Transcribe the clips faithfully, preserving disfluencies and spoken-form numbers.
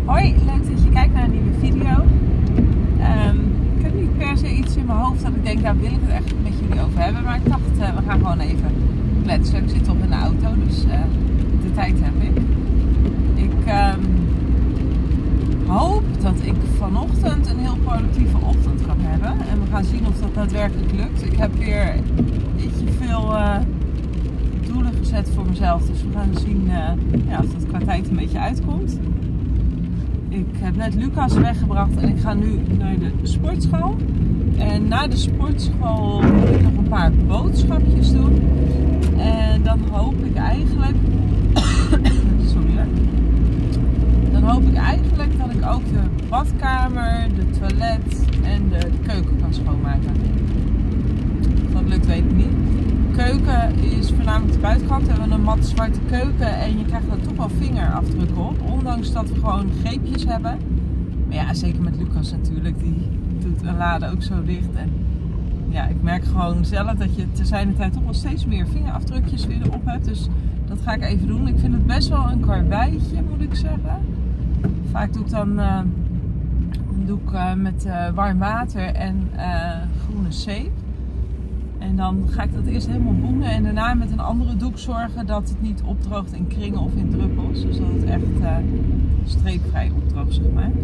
Hoi, leuk dat je kijkt naar een nieuwe video. Um, ik heb niet per se iets in mijn hoofd dat ik denk, daar wil ik het echt met jullie over hebben. Maar ik dacht, uh, we gaan gewoon even kletsen. Ik zit toch in de auto, dus uh, de tijd heb ik. Ik um, hoop dat ik vanochtend een heel productieve ochtend kan hebben. En we gaan zien of dat daadwerkelijk lukt. Ik heb weer ietsje veel uh, doelen gezet voor mezelf. Dus we gaan zien uh, ja, of dat qua tijd een beetje uitkomt. Ik heb net Lucas weggebracht en ik ga nu naar de sportschool. En na de sportschool moet ik nog een paar boodschapjes doen. En dan hoop ik eigenlijk... Sorry hoor. Dan hoop ik eigenlijk dat ik ook de badkamer, de toilet en de keuken kan schoonmaken. Of dat lukt weet ik niet. Keuken is voornamelijk de buitenkant. We hebben een mat zwarte keuken en je krijgt er toch wel vingerafdrukken op. Ondanks dat we gewoon greepjes hebben. Maar ja, zeker met Lucas natuurlijk. Die doet een lade ook zo dicht. En ja, ik merk gewoon zelf dat je te zijner tijd toch wel steeds meer vingerafdrukjes weer erop hebt. Dus dat ga ik even doen. Ik vind het best wel een karweitje, moet ik zeggen. Vaak doe ik dan uh, een doek uh, met uh, warm water en uh, groene zeep. En dan ga ik dat eerst helemaal boenen en daarna met een andere doek zorgen dat het niet opdroogt in kringen of in druppels. Dus dat het echt uh, streepvrij opdroogt, zeg maar.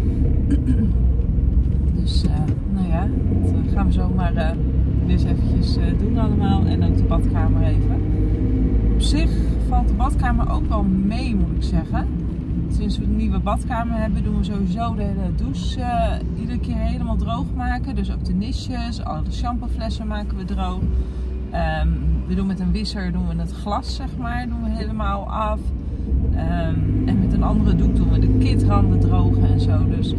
Dus uh, nou ja, dat gaan we zomaar uh, eens eventjes uh, doen allemaal. En ook de badkamer even. Op zich valt de badkamer ook wel mee, moet ik zeggen. Sinds we een nieuwe badkamer hebben, doen we sowieso de hele douche uh, iedere keer helemaal droog maken. Dus ook de nisjes, alle shampooflessen maken we droog. Um, we doen met een wisser doen we het glas, zeg maar, doen we helemaal af. Um, en met een andere doek doen we de kitranden drogen en zo. Dus,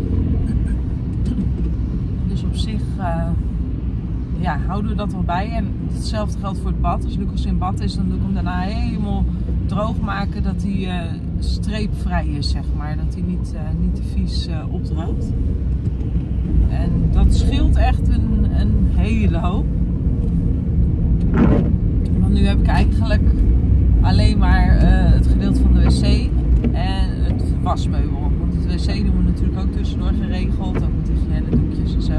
dus op zich uh, ja, houden we dat wel bij. En hetzelfde geldt voor het bad. Als Lucas in bad is, dan doe ik hem daarna helemaal droog maken dat hij uh, streepvrij is, zeg maar. Dat hij niet, uh, niet te vies uh, opdroogt. En dat scheelt echt een, een hele hoop. Want nu heb ik eigenlijk alleen maar uh, het gedeelte van de wc en het wasmeubel. Want het wc doen we natuurlijk ook tussendoor geregeld. Ook met die gele doekjes en zo.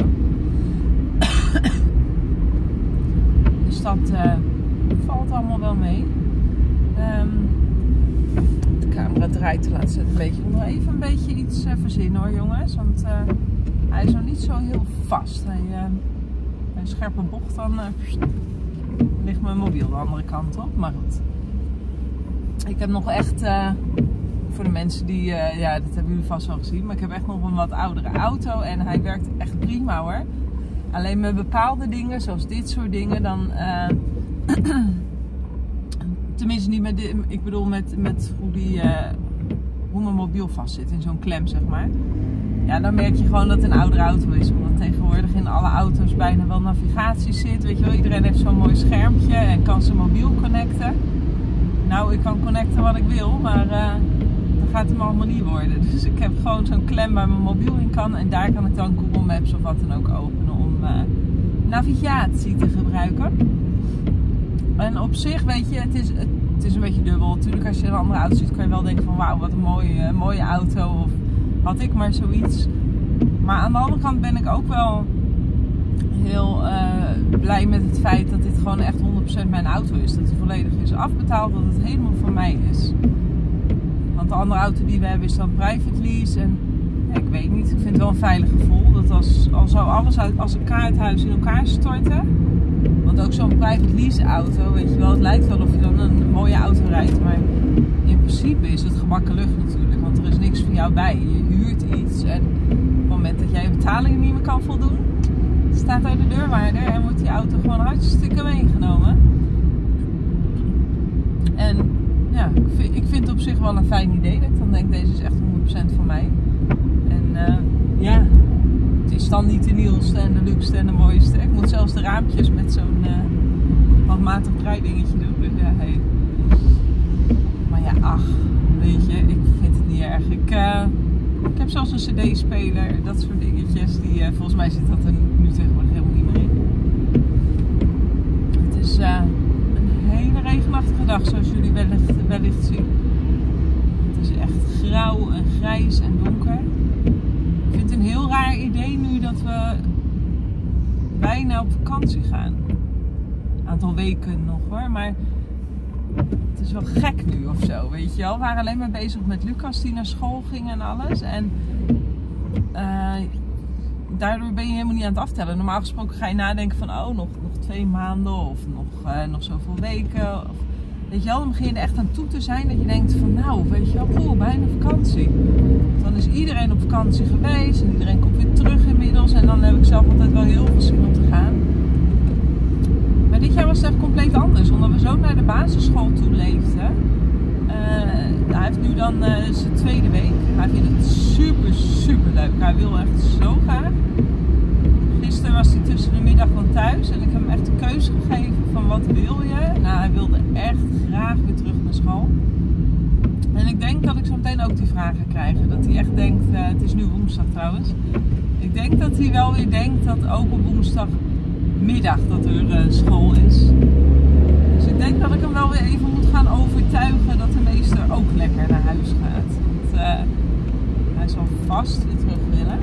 Dus dat uh, valt allemaal wel mee. Um, de camera draait te laten zetten een beetje. Ik moet nog even een beetje iets uh, verzinnen hoor jongens. Want uh, hij is nog niet zo heel vast. Hij, uh, bij een scherpe bocht dan uh, ligt mijn mobiel de andere kant op. Maar goed. Ik heb nog echt, uh, voor de mensen die, uh, ja dat hebben jullie vast wel gezien. Maar ik heb echt nog een wat oudere auto. En hij werkt echt prima hoor. Alleen met bepaalde dingen, zoals dit soort dingen, dan... Uh, Tenminste niet met de, ik bedoel met, met hoe, die, uh, hoe mijn mobiel vast zit in zo'n klem, zeg maar. Ja, dan merk je gewoon dat het een oudere auto is. Omdat tegenwoordig in alle auto's bijna wel navigatie zit. Weet je wel, iedereen heeft zo'n mooi schermpje en kan zijn mobiel connecten. Nou, ik kan connecten wat ik wil, maar uh, dat gaat hem allemaal niet worden. Dus ik heb gewoon zo'n klem waar mijn mobiel in kan. En daar kan ik dan Google Maps of wat dan ook openen om uh, navigatie te gebruiken. En op zich, weet je, het is, het is een beetje dubbel. Natuurlijk, als je een andere auto ziet, kan je wel denken van wauw, wat een mooie, mooie auto. Of had ik maar zoiets. Maar aan de andere kant ben ik ook wel heel uh, blij met het feit dat dit gewoon echt honderd procent mijn auto is. Dat hij volledig is afbetaald, dat het helemaal voor mij is. Want de andere auto die we hebben is dan private lease. En ja, ik weet niet, ik vind het wel een veilig gevoel. Dat als, al zou alles uit, als een kaarthuis in elkaar storten. Want ook zo'n private lease auto, weet je wel, het lijkt wel of je dan een mooie auto rijdt. Maar in principe is het gebakken lucht natuurlijk, want er is niks van jou bij. Je huurt iets en op het moment dat jij je betalingen niet meer kan voldoen, staat daar de deurwaarder en wordt die auto gewoon hartstikke meegenomen. En ja, ik vind, ik vind het op zich wel een fijn idee dat ik dan denk, deze is echt honderd procent van mij. En uh, ja... Het is dan niet de nieuwste en de luxe en de mooiste. Ik moet zelfs de raampjes met zo'n uh, handmatig draaidingetje doen. Dus ja, hey. Maar ja, ach, weet je, ik vind het niet erg. Ik, uh, ik heb zelfs een cd-speler, dat soort dingetjes. Die, uh, volgens mij zit dat er nu tegenwoordig helemaal niet meer in. Het is uh, een hele regenachtige dag, zoals jullie wellicht, wellicht zien. Het is echt grauw en grijs en donker. Ik vind het een heel raar idee nu dat we bijna op vakantie gaan. Een aantal weken nog hoor, maar het is wel gek nu of zo, weet je wel. We waren alleen maar bezig met Lucas die naar school ging en alles. En uh, daardoor ben je helemaal niet aan het aftellen. Normaal gesproken ga je nadenken van, oh, nog, nog twee maanden of nog, uh, nog zoveel weken. Of, weet je wel, dan begin je er echt aan toe te zijn dat je denkt van, nou, weet je wel, cool, bijna vakantie. Dan is iedereen op vakantie geweest en iedereen komt weer terug inmiddels. En dan heb ik zelf altijd wel heel veel zin om te gaan. Maar dit jaar was het echt compleet anders, omdat we zo naar de basisschool toe leefden. Uh, hij heeft nu dan uh, zijn tweede week. Hij vindt het super, super leuk. Hij wil echt zo graag. Gisteren was hij tussen de middag van thuis en ik heb hem echt de keuze gegeven van wat wil je. Nou, hij wilde echt graag weer terug naar school. En ik denk dat ik zo meteen ook die vragen krijg. Dat hij echt denkt, uh, het is nu woensdag trouwens. Ik denk dat hij wel weer denkt dat ook op woensdagmiddag dat er uh, school is. Dus ik denk dat ik hem wel weer even moet gaan overtuigen dat de meester ook lekker naar huis gaat. Want uh, hij zal vast weer terug willen.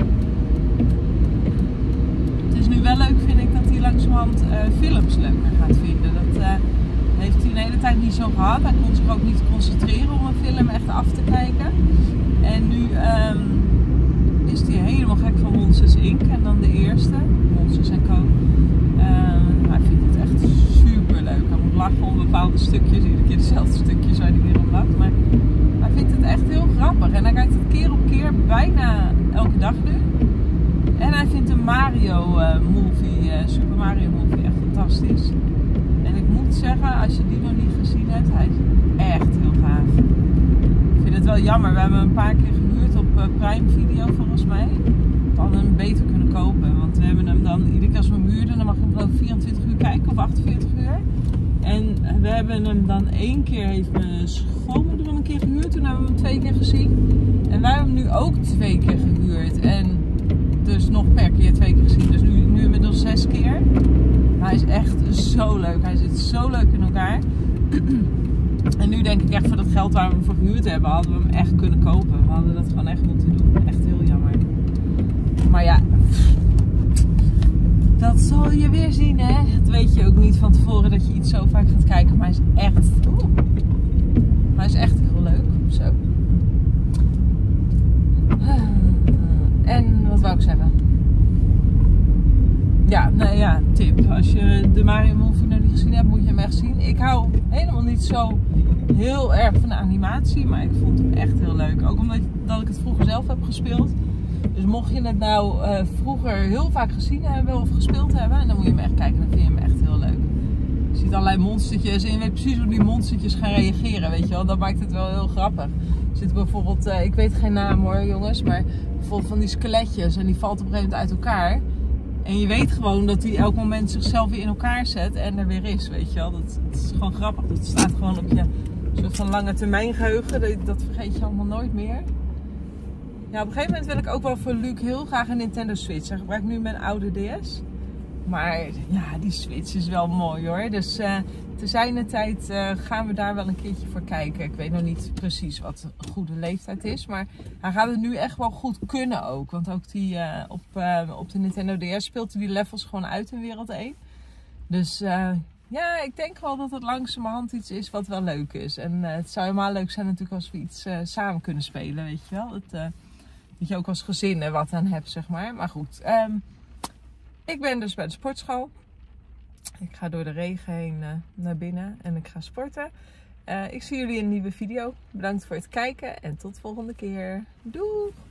Het is nu wel leuk, vind ik, dat hij langzamerhand uh, films leuker gaat vinden. Dat uh, heeft hij de hele tijd niet zo gehad. Hij kon zich ook niet concentreren om een film echt af te kijken. En nu um, is hij helemaal gek van Monsters incorporated. En dan de eerste, Monsters and Co. Uh, hij vindt het echt super leuk. Hij moet lachen om bepaalde stukjes, iedere keer dezelfde stukjes waar hij weer op lacht. Maar hij vindt het echt heel grappig. En hij kijkt het keer op keer bijna elke dag nu. En hij vindt de Mario uh, movie, uh, Super Mario movie echt fantastisch. En ik moet zeggen, als je die nog niet gezien hebt, hij is echt heel gaaf. Ik vind het wel jammer, we hebben hem een paar keer gehuurd op uh, Prime Video volgens mij. We hadden hem beter kunnen kopen, want we hebben hem dan, iedere keer als we hem huurden, dan mag je hem geloof ik vierentwintig uur kijken of achtenveertig uur. En we hebben hem dan één keer, heeft mijn schoonmoeder hem een keer gehuurd, toen hebben we hem twee keer gezien. En wij hebben hem nu ook twee keer gehuurd en dus nog per keer twee keer gezien, dus nu, nu inmiddels zes keer. Maar hij is echt zo leuk, hij zit zo leuk in elkaar. En nu denk ik echt voor dat geld waar we hem voor gehuurd hebben, hadden we hem echt kunnen kopen. We hadden dat gewoon echt moeten doen, echt heel jammer. Maar ja, dat zal je weer zien hè. Dat weet je ook niet van tevoren dat je iets zo vaak gaat kijken. Maar hij is echt, oeh, hij is echt heel leuk. Zo. En wat wou ik zeggen? Ja, nou ja, tip. Als je de Mario movie nog niet gezien hebt, moet je hem echt zien. Ik hou helemaal niet zo heel erg van de animatie, maar ik vond hem echt heel leuk. Ook omdat dat ik het vroeger zelf heb gespeeld. Dus mocht je het nou uh, vroeger heel vaak gezien hebben of gespeeld hebben, dan moet je hem echt kijken. Dan vind je hem echt heel leuk. Je ziet allerlei monstertjes en je weet precies hoe die monstertjes gaan reageren, weet je wel. Dat maakt het wel heel grappig. Er zit bijvoorbeeld, uh, ik weet geen naam hoor jongens, maar bijvoorbeeld van die skeletjes en die valt op een gegeven moment uit elkaar. En je weet gewoon dat hij elk moment zichzelf weer in elkaar zet en er weer is, weet je wel. Dat, dat is gewoon grappig. Dat staat gewoon op je soort van lange termijn geheugen. Dat, dat vergeet je allemaal nooit meer. Ja, op een gegeven moment wil ik ook wel voor Luc heel graag een Nintendo Switch. Hij gebruikt nu mijn oude D S. Maar ja, die Switch is wel mooi hoor. Dus uh, te zijner tijd uh, gaan we daar wel een keertje voor kijken. Ik weet nog niet precies wat een goede leeftijd is. Maar hij gaat het nu echt wel goed kunnen ook. Want ook die, uh, op, uh, op de Nintendo D S speelt hij die levels gewoon uit in wereld één. Dus uh, ja, ik denk wel dat het langzamerhand iets is wat wel leuk is. En uh, het zou helemaal leuk zijn natuurlijk als we iets uh, samen kunnen spelen, weet je wel. Het, uh, dat je ook als gezin er wat aan hebt, zeg maar. Maar goed, um, ik ben dus bij de sportschool. Ik ga door de regen heen uh, naar binnen en ik ga sporten. Uh, ik zie jullie in een nieuwe video. Bedankt voor het kijken en tot de volgende keer. Doei!